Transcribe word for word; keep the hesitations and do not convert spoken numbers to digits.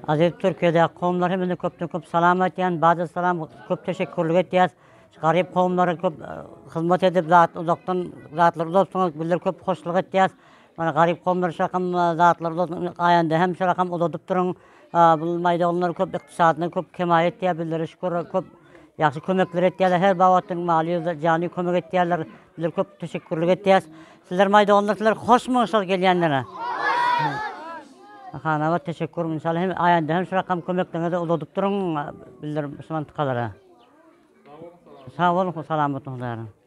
Aziz Türkiye'de kavimler hemine köpten köp salamet diyen, bazı salam köp teşekkürlük ettiyiz. Garip kavimlere köp hizmet edip zat uzaktan zatlar uzaktan bilir köp hoşluk ettiyiz. Bana garip kavimler şakam zatlar uzaktan ayanda hem şakam uzadıp durun. Bu maydanlar köp iktisadını köp kemayet diye bilir şükür köp yaxşı kömekler etdiler. Her bavatın mali cani kömek etdiler. Bilir köp teşekkürlük ettiyiz. Sizler maydanlar sizler hoş mu hoşal gelyenlere? Hanama teşekkür inşallah hem ayanda hem şu rakam kömeklerine uzadıp durun bilir Müslüman tıkalara. Sağ olun, selamet olun.